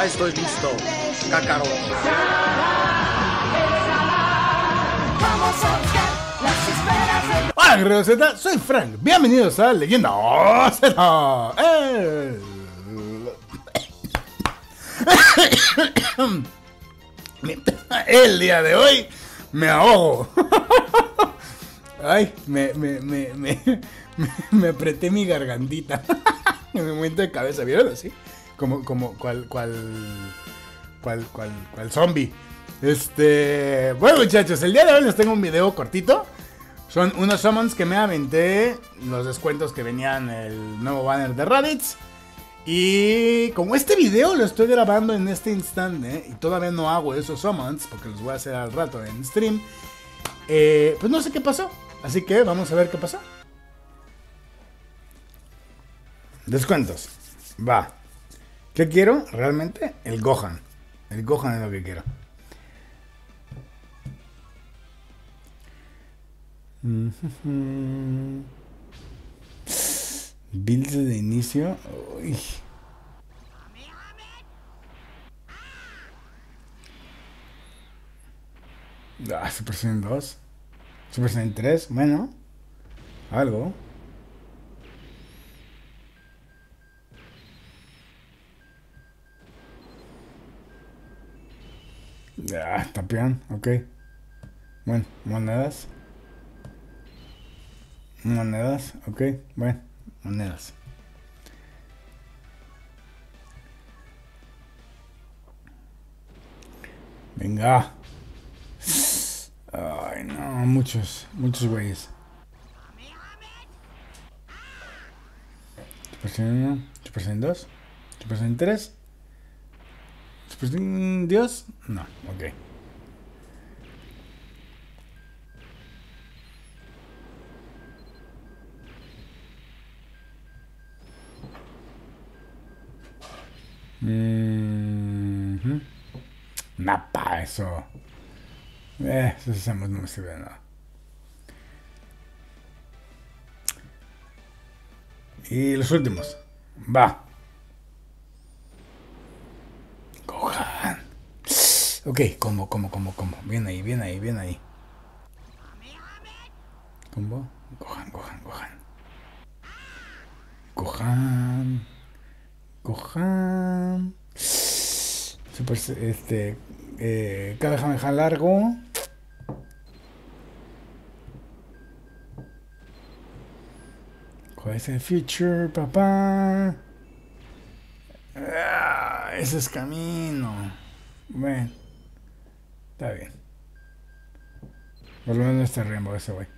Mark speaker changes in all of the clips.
Speaker 1: Ya estoy listo, Kakaroto.
Speaker 2: Hola Guerrero Z, soy Frank, bienvenidos a Leyenda Z. El día de hoy me ahogo. Ay, me apreté mi gargantita. En mi momento de cabeza, ¿vieron así? Como cual zombie. Bueno muchachos, el día de hoy les tengo un video cortito. Son unos summons que me aventé, los descuentos que venían en el nuevo banner de Raditz. Y como este video lo estoy grabando en este instante y todavía no hago esos summons porque los voy a hacer al rato en stream, pues no sé qué pasó. Así que vamos a ver qué pasó. Descuentos. Va. ¿Qué quiero? Realmente el Gohan. El Gohan es lo que quiero. Builds de inicio. Uy. Super Saiyan 2. Super Saiyan 3. Bueno. Algo. Tapián. Ok. Bueno, monedas. Monedas, ok, bueno, monedas. Venga. Ay, no, muchos güeyes. Super Saiyan 1, Super Saiyan 2, Super Saiyan 3, Super Saiyan Dios, no, ok. Napa, eso. Eso hacemos, no me sirve de nada. Y los últimos. Va. Gohan. Ok, combo. Bien ahí. Combo. Gohan. Super, Kamehameha largo. ¿Cuál es el feature, papá? Ese es camino. Bueno, está bien. Por lo menos está Rainbow ese güey.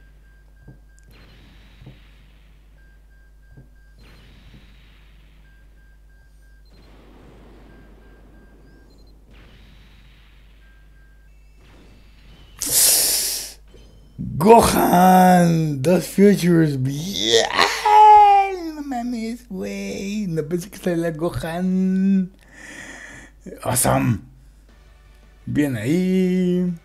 Speaker 2: Gohan, dos futures, bien, no mames, güey, no pensé que saliera Gohan, awesome, bien ahí,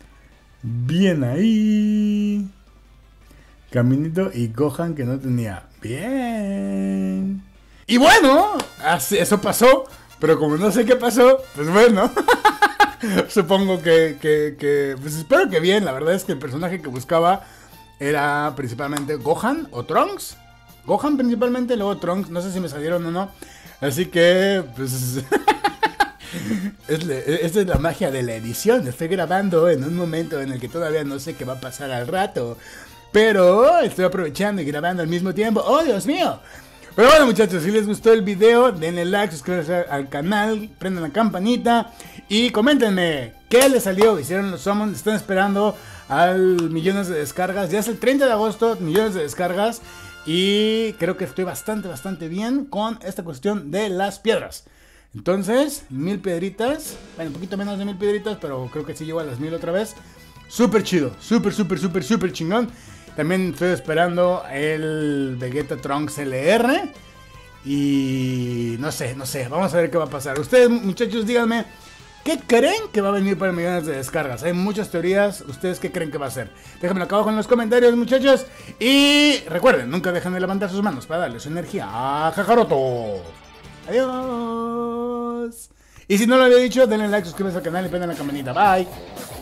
Speaker 2: Caminito y Gohan que no tenía, bien, y bueno, eso pasó, pero como no sé qué pasó, pues bueno. Supongo que pues espero que bien. La verdad es que el personaje que buscaba era principalmente Gohan o Trunks. Gohan principalmente, luego Trunks. No sé si me salieron o no. Así que, pues... Esta es la magia de la edición. Estoy grabando en un momento en el que todavía no sé qué va a pasar al rato. Pero estoy aprovechando y grabando al mismo tiempo. ¡Oh, Dios mío! Pero bueno muchachos, si les gustó el video, denle like, suscríbanse al canal, prendan la campanita y coméntenme qué les salió, hicieron los summons, están esperando al millones de descargas, ya es el 30 de agosto, millones de descargas y creo que estoy bastante bien con esta cuestión de las piedras. Entonces, 1000 piedritas, bueno, un poquito menos de 1000 piedritas, pero creo que sí llego a las 1000 otra vez. Súper chido, súper chingón. También estoy esperando el Vegeta Trunks LR. Y no sé, vamos a ver qué va a pasar. Ustedes muchachos díganme, ¿qué creen que va a venir para millones de descargas? Hay muchas teorías, ¿ustedes qué creen que va a ser? Déjenmelo acá abajo en los comentarios muchachos. Y recuerden, nunca dejen de levantar sus manos para darle su energía a Kakaroto. Adiós. Y si no lo había dicho, denle like, suscríbanse al canal y prendan la campanita. Bye.